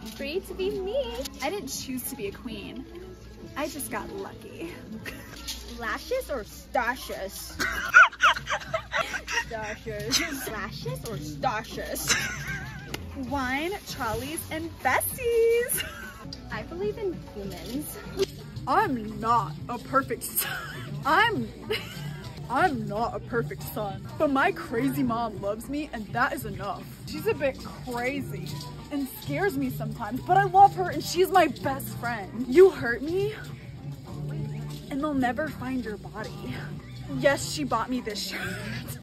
Free to be me. I didn't choose to be a queen. I just got lucky. Lashes or stashes? Stashes. Lashes or stashes? Wine, trolleys, and besties. I believe in humans. I'm not a perfect son. I'm not a perfect son, but my crazy mom loves me and that is enough. She's a bit crazy and scares me sometimes, but I love her and she's my best friend. You hurt me and they'll never find your body. Yes, she bought me this shirt.